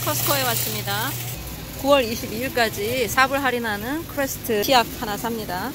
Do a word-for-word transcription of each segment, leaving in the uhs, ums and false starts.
커스코에 왔습니다. 구월 이십이일까지 사 불 할인하는 크레스트 치약 하나 삽니다.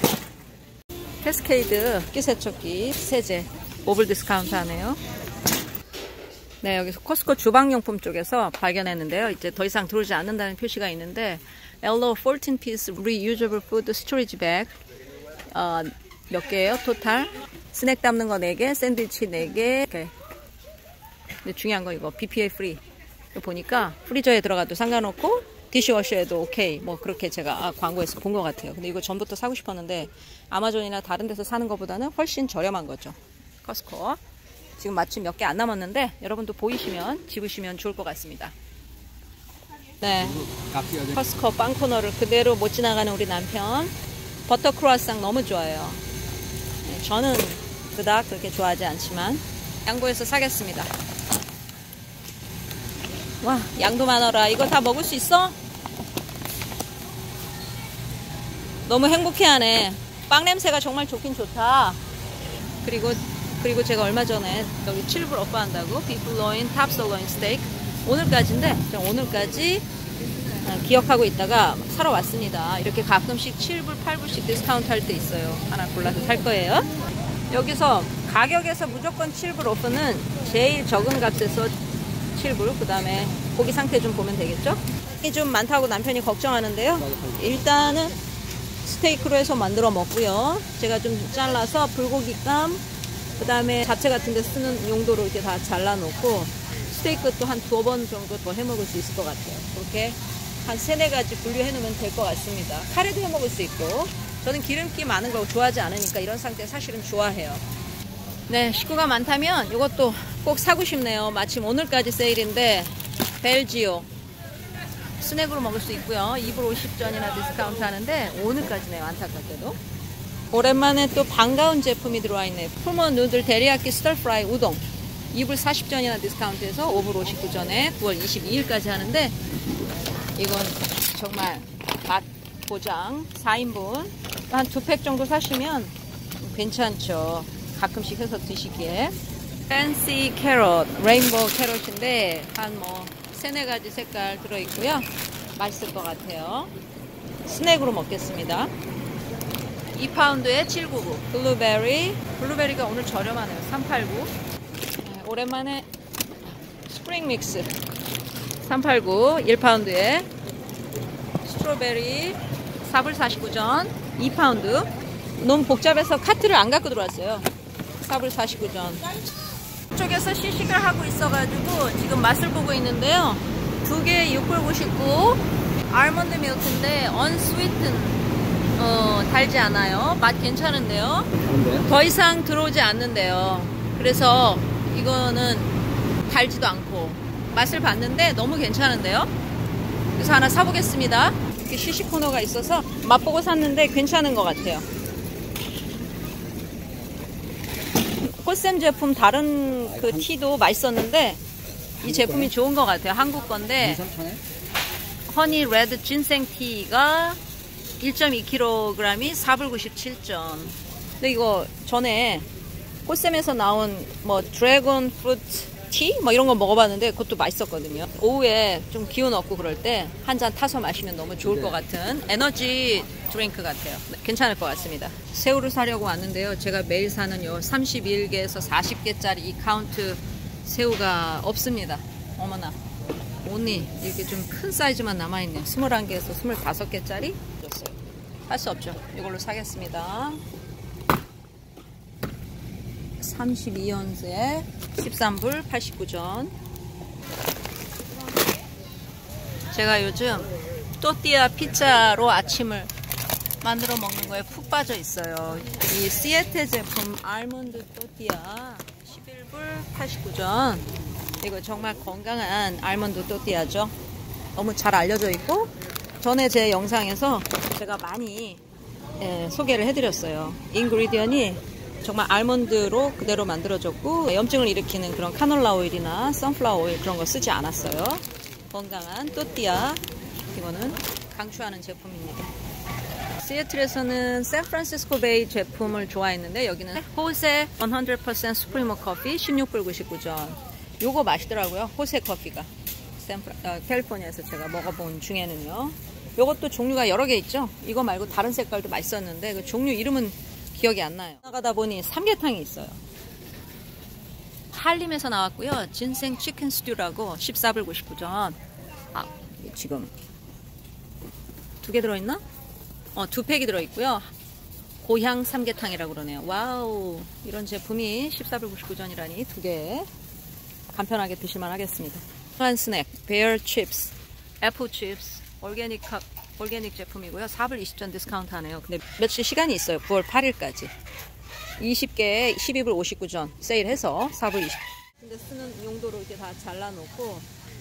캐스케이드 끼세척기 세제 오 불 디스카운트 하네요. 네, 여기서 코스코 주방용품 쪽에서 발견했는데요. 이제 더 이상 들어오지 않는다는 표시가 있는데 엘로 십사 피스 Reusable Food Storage Bag 어, 몇 개예요? 토탈 스낵 담는 거 네 개, 샌드위치 네 개. 이렇게. 근데 중요한 거 이거 비피에이 프리. 이거 보니까 프리저에 들어가도 상관없고 디시워셔에도 오케이. 뭐 그렇게 제가 아, 광고에서 본 것 같아요. 근데 이거 전부터 사고 싶었는데 아마존이나 다른 데서 사는 것보다는 훨씬 저렴한 거죠. 커스코. 지금 마침 몇 개 안 남았는데 여러분도 보이시면 집으시면 좋을 것 같습니다. 네, 커스코 빵 코너를 그대로 못 지나가는 우리 남편. 버터 크루아상 너무 좋아해요. 네, 저는 그닥 그렇게 좋아하지 않지만 양보해서 사겠습니다. 와, 양도 많아라. 이거 다 먹을 수 있어? 너무 행복해하네. 빵 냄새가 정말 좋긴 좋다. 그리고 그리고 제가 얼마 전에 여기 칠 불 오퍼한다고 비플로인 탑솔로인 스테이크 오늘까지인데 오늘까지 기억하고 있다가 사러 왔습니다. 이렇게 가끔씩 칠 불, 팔 불씩 디스카운트 할 때 있어요. 하나 골라서 살 거예요. 여기서 가격에서 무조건 칠 불 오프는 제일 적은 값에서 칠 불, 그 다음에 고기 상태 좀 보면 되겠죠? 이게 좀 많다고 남편이 걱정하는데요. 일단은 스테이크로 해서 만들어 먹고요. 제가 좀 잘라서 불고기감, 그 다음에 잡채 같은 데 쓰는 용도로 이렇게 다 잘라놓고 스테이크 또 한 두 번 정도 더 해먹을 수 있을 것 같아요. 그렇게 한 세네 가지 분류해 놓으면 될 것 같습니다. 카레도 해먹을 수 있고 저는 기름기 많은 거 좋아하지 않으니까 이런 상태 사실은 좋아해요. 네, 식구가 많다면 이것도 꼭 사고 싶네요. 마침 오늘까지 세일인데 벨지오 스낵으로 먹을 수 있고요. 이 불 오십 전이나 디스카운트 하는데 오늘까지네요. 안타깝게도. 오랜만에 또 반가운 제품이 들어와 있네요. 풀모 누들 데리야끼 스터프라이 우동 이 불 사십 전이나 디스카운트해서 오 불 오십구 전에 구월 이십이일까지 하는데 이건 정말 맛 보장. 사 인분 한 두 팩 정도 사시면 괜찮죠. 가끔씩 해서 드시기에. 팬시 캐럿 레인보우 캐럿인데 한 뭐 세네 가지 색깔 들어있고요. 맛있을 것 같아요. 스낵으로 먹겠습니다. 이 파운드에 칠백구십구. 블루베리. 블루베리가 오늘 저렴하네요. 삼백팔십구. 네, 오랜만에 스프링 믹스. 삼백팔십구. 일 파운드에 스트로베리 사 불 사십구 전. 이 파운드. 너무 복잡해서 카트를 안 갖고 들어왔어요. 사 불 사십구 전. 쪽에서 시식을 하고 있어가지고 지금 맛을 보고 있는데요. 두 개 육 불 구십구. 알몬드 밀크인데 언스위튼. 어, 달지 않아요. 맛 괜찮은데요. 뭔데? 더 이상 들어오지 않는데요. 그래서 이거는 달지도 않고 맛을 봤는데 너무 괜찮은데요. 그래서 하나 사보겠습니다. 이렇게 시식 코너가 있어서 맛보고 샀는데 괜찮은 것 같아요. 콜쌤 제품 다른 그 티도 맛있었는데 이 제품이 좋은 것 같아요. 한국 건데 허니 레드 진생 티가 일 점 이 킬로그램이 사 불 구십칠 전. 근데 이거 전에 콜쌤에서 나온 뭐 드래곤 프루트 티? 뭐 이런 거 먹어봤는데 그것도 맛있었거든요. 오후에 좀 기운 없고 그럴 때 한 잔 타서 마시면 너무 좋을 것 같은 에너지 드링크 같아요. 네, 괜찮을 것 같습니다. 새우를 사려고 왔는데요. 제가 매일 사는 요 삼십일 개에서 사십 개짜리 이 카운트 새우가 없습니다. 어머나. 오니 이렇게 좀 큰 사이즈만 남아있네요. 스물한 개에서 스물다섯 개짜리 할 수 없죠. 이걸로 사겠습니다. 삼십이 언스에 십삼 불 팔십구 전. 제가 요즘 또띠아 피자로 아침을 만들어 먹는 거에 푹 빠져 있어요. 이 시에테 제품 알몬드 또띠아 십일 불 팔십구 전. 이거 정말 건강한 알몬드 또띠아죠. 너무 잘 알려져 있고 전에 제 영상에서 제가 많이 예, 소개를 해드렸어요. 인그리디언이 정말 알몬드로 그대로 만들어졌고 염증을 일으키는 그런 카놀라 오일이나 선플라워 오일 그런 거 쓰지 않았어요. 건강한 또띠아 이거는 강추하는 제품입니다. 시애틀에서는 샌프란시스코 베이 제품을 좋아했는데 여기는 호세 백 퍼센트 스프리모 커피 십육 불 구십구 전. 요거 맛있더라고요. 호세 커피가 샌프라, 어, 캘리포니아에서 제가 먹어본 중에는요. 요것도 종류가 여러 개 있죠. 이거 말고 다른 색깔도 맛있었는데 그 종류 이름은 기억이 안 나요. 나가다 보니 삼계탕이 있어요. 한림에서 나왔고요. 진생 치킨 스튜라고 십사 불 구십구 전. 아, 지금 두 개 들어있나? 어, 두 팩이 들어있고요. 고향 삼계탕이라고 그러네요. 와우, 이런 제품이 십사 불 구십구 전이라니 두 개 간편하게 드실만 하겠습니다. 한 스낵, 베어 칩스, 애플 칩스, 올게닉, 올게닉 제품이고요. 사 불 이십 전 디스카운트 하네요. 근데 며칠 시간이 있어요. 구월 팔일까지. 이십 개에 십이 불 오십구 전 세일해서 사 불 이십. 근데 쓰는 용도로 이렇게 다 잘라놓고.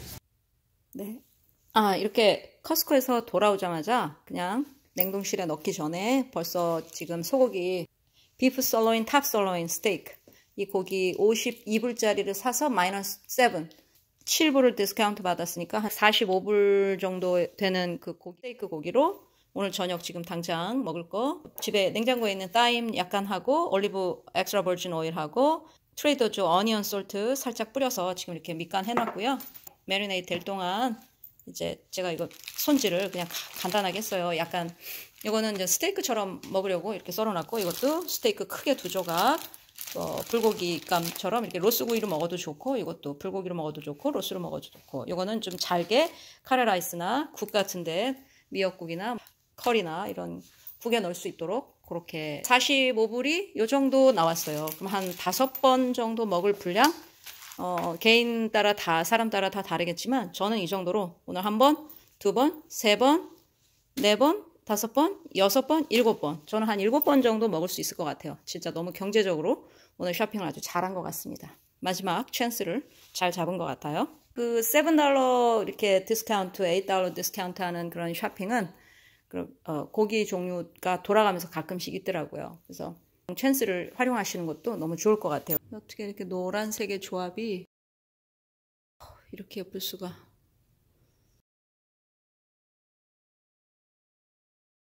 네. 아, 이렇게 커스코에서 돌아오자마자 그냥 냉동실에 넣기 전에 벌써 지금 소고기 비프 설로인 탑 설로인 스테이크 이 고기 오십이 불짜리를 사서 마이너스 칠, 칠 불을 디스카운트 받았으니까 한 사십오 불 정도 되는 그 고기, 스테이크 고기로 오늘 저녁 지금 당장 먹을 거 집에 냉장고에 있는 타임 약간 하고 올리브 엑스트라 버진 오일하고 트레이더 조 어니언 솔트 살짝 뿌려서 지금 이렇게 밑간 해놨고요. 매리네이트 될 동안 이제 제가 이거 손질을 그냥 간단하게 했어요. 약간 이거는 이제 스테이크처럼 먹으려고 이렇게 썰어놨고 이것도 스테이크 크게 두 조각 어, 불고기감처럼 이렇게 로스구이로 먹어도 좋고 이것도 불고기로 먹어도 좋고 로스로 먹어도 좋고 이거는 좀 잘게 카레라이스나 국 같은데 미역국이나 커리나 이런 국에 넣을 수 있도록 그렇게 사십오 불이 요 정도 나왔어요. 그럼 한 다섯 번 정도 먹을 분량 어, 개인 따라 다 사람 따라 다 다르겠지만 저는 이 정도로 오늘 한 번, 두 번, 세 번, 네 번, 다섯 번, 여섯 번, 일곱 번 저는 한 일곱 번 정도 먹을 수 있을 것 같아요. 진짜 너무 경제적으로 오늘 쇼핑을 아주 잘한 것 같습니다. 마지막 찬스를 잘 잡은 것 같아요. 그 칠 달러 이렇게 디스카운트, 팔 달러 디스카운트 하는 그런 쇼핑은 그, 어, 고기 종류가 돌아가면서 가끔씩 있더라고요. 그래서 찬스를 활용하시는 것도 너무 좋을 것 같아요. 어떻게 이렇게 노란색의 조합이 이렇게 예쁠 수가.